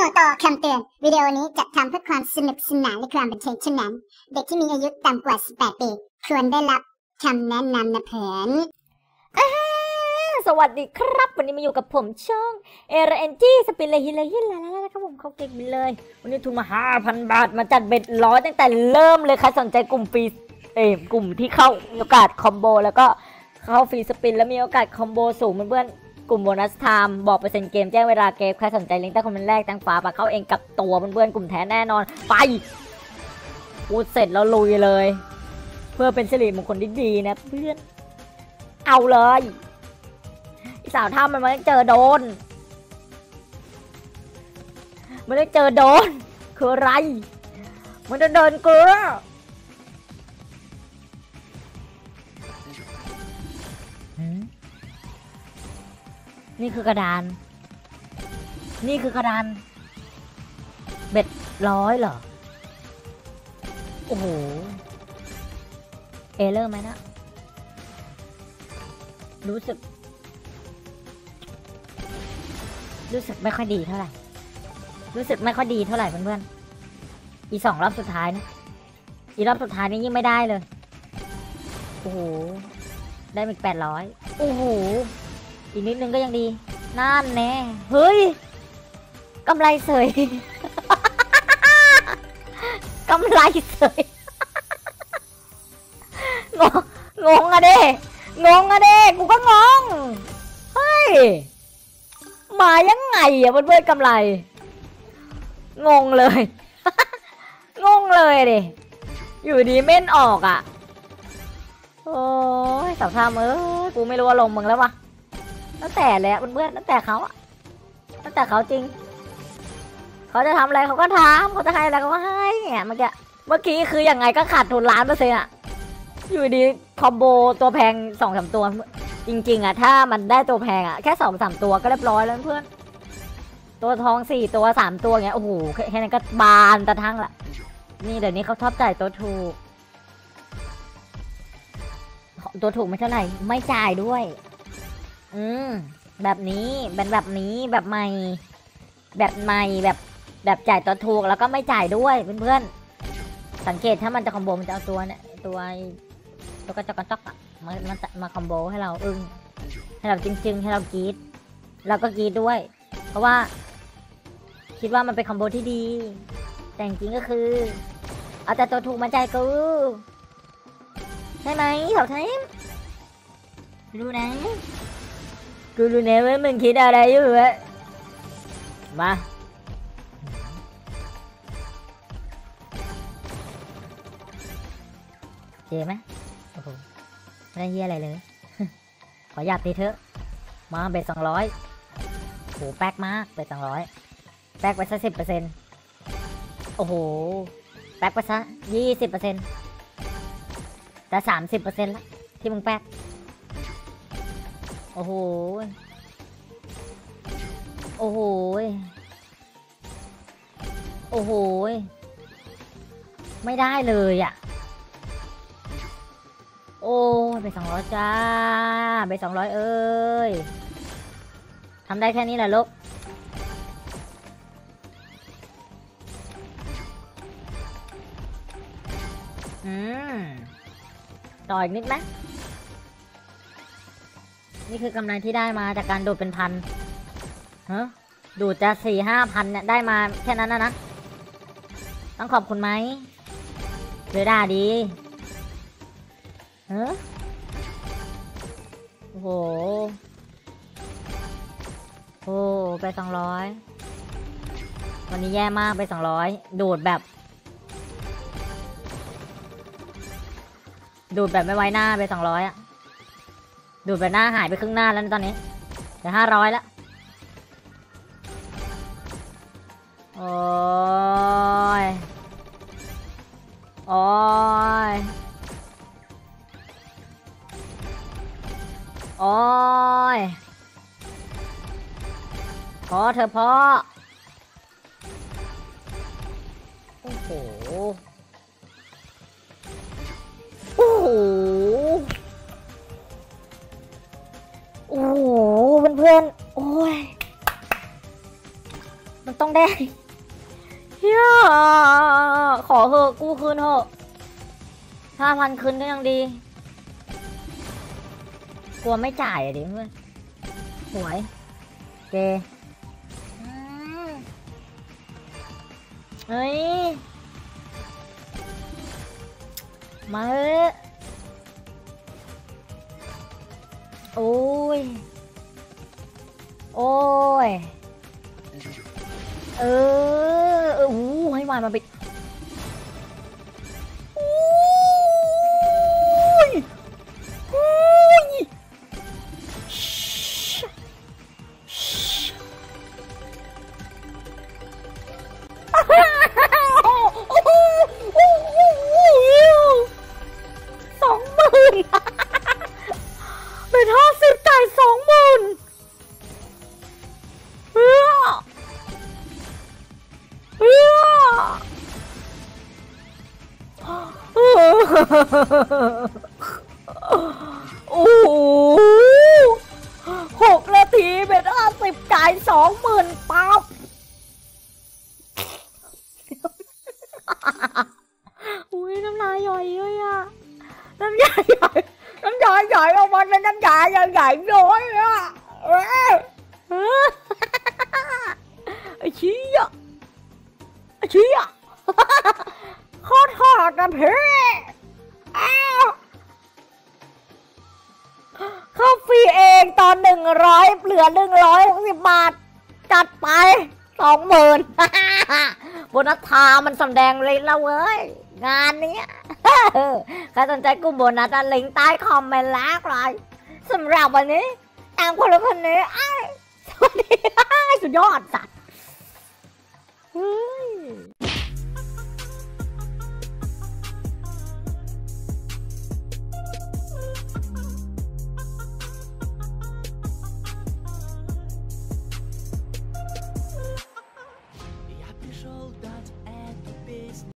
ต่อคำเตือนวิดีโอนี้จัดทำเพื่อความสนุกสนานและความบันเทิงเท่านั้นเด็กที่มีอายุต่ำกว่า18ปีควรได้รับคำแนะนำนะเพื่อนสวัสดีครับวันนี้มาอยู่กับผมช่องเอเรนจี้สปินเลยฮิลเลยฮิลแล้วครับผมเขาเก่งไปเลยวันนี้ทุนมา 5,000 บาทมาจัดเบ็ดร้อยตั้งแต่เริ่มเลยใครสนใจกลุ่มฟรีกลุ่มที่เข้ามีโอกาสคอมโบแล้วก็เข้าฟรีสปินแล้วมีโอกาสคอมโบสูงเพื่อนกลุ่มโบนัสไทม์บอกเปอร์เซ็นต์เกมแจ้งเวลาเกมใครสนใจลิงก์ใต้คอมเมนต์แรกตั้งฝาปากเข้าเองกับตัวเพื่อนกลุ่มแท้แน่นอนไปพูดเสร็จแล้วลุยเลยเพื่อเป็นสิริมงคลที่ดีนะเพื่อนเอาเลยสาวท่ามันไม่เจอโดนมันได้เจอโดนคืออะไรมันจะเดินเกลือนี่คือกระดานนี่คือกระดานเบ็ดร้อยเหรอโอ้โหเอเลอร์ไหมนะรู้สึกไม่ค่อยดีเท่าไหร่เพื่อนๆอี2 รอบสุดท้ายนะอีรอบสุดท้ายนี้ยิ่งไม่ได้เลยโอ้โหได้อีก800โอ้โหอีกนิดนึงก็ยังดีนั่นแน่เฮ้ยกำไรเสย กำไรเสย งงอะเด้กูก็งงเฮ้ยมายังไงอะเพื่อนๆกำไรงงเลย งงเลยดิอยู่ดีเม่นออกอ่ะโอ้ยสาวทามกูไม่รู้ว่าลงมึงแล้ววะตั้งแต่แล้วเพื่อนๆตั้งแต่เขาจริงเขาจะทำอะไรเขาก็ทำเขาจะให้อะไรเขาก็ให้เนี่ยเมื่อกี้คือยังไงก็ขาดทุน1,000,000%อ่ะอยู่ดีคอมโบตัวแพง2-3 ตัวจริงๆอ่ะถ้ามันได้ตัวแพงอ่ะแค่2-3 ตัวก็เรียบร้อยแล้วเพื่อนตัวทอง4 ตัว3 ตัวเงี้ยโอ้โหแค่นั้นก็บานตะทั้งละนี่เดี๋ยวนี้เขาชอบจ่ายตัวถูกไม่เท่าไหร่ไม่จ่ายด้วยแบบนี้แบบนี้แบบใหม่แบบจ่ายตัวถูกแล้วก็ไม่จ่ายด้วยเพื่อนๆสังเกตถ้ามันจะคอมโบมันจะเอาตัวเนี่ยตัวกระจอกอ่ะมาคอมโบให้เราให้เราจริงๆให้เรากรีดเราก็กรีดด้วยเพราะว่าคิดว่ามันเป็นคอมโบที่ดีแต่จริงก็คือเอาแต่ตัวถูกมาจ่ายกูใช่ไหมเถาไทยรู้นะกูรู้นะว่ามึงคิดอะไรอยู่วะมาเจ๊ไหมโอ้โหไม่ได้เฮียอะไรเลย ขอหยาบตีเถอะมาเบ็ด200โหแป๊กมากเบ็ด200แป๊กไปซะ10%โอ้โหแป๊กไปซะ20%แต่30%ละที่มึงแป๊กโอ้โหไม่ได้เลยอ่ะโอ้ไป200จ้าไป200ทำได้แค่นี้แหละลูกต่ออีกนิดไหมนี่คือกำไรที่ได้มาจากการโดดเป็นพันดูดจะ4-5 พันเนี่ยได้มาแค่นั้นนะต้องขอบคุณไหมเดือดดีโอ้โหไป200วันนี้แย่มากไป200ดูดแบบไม่ไว้หน้าไป200อ่ะดูดแบบหน้าหายไปครึ่งหน้าแล้วตอนนี้แต่500แล้วโอ้ยพอเธอพอโอ้โหเพื่อนๆโอ้ย มันต้องแดงเฮียขอเหอะกูคืนเหอะ5,000คืนก็ยังดีกลัวไม่จ่ายอะดิเพื่อนหวยเกเฮ้ยมาเฮ้ยโอ้ยโอ้ยให้วายมาไปเป็น50จ่าย20,000โอ้โห6 นาทีเป็น50จ่าย20,000ปั๊บอุ้ยน้ำลายย่อยเลยอะน้ำยาใหญ่น้ำยาใหญ่ออกมาเป็นน้ำยาใหญ่น้อยอะไอ้ชี้อะไอ้ชี้อะโคตรหอดนะเพ่เข้าฟรีเองตอน100เหลือ160 บาทจัดไป20,000โบนัสทามันสำแดงเลยแล้วเว้ยงานนี้ใครสนใจกลุ่มโบนัสลิงก์ใต้คอมเมนต์แล้วเลยสำหรับวันนี้ตามคนละคนนี้สวัสดีสุดยอดสัตว์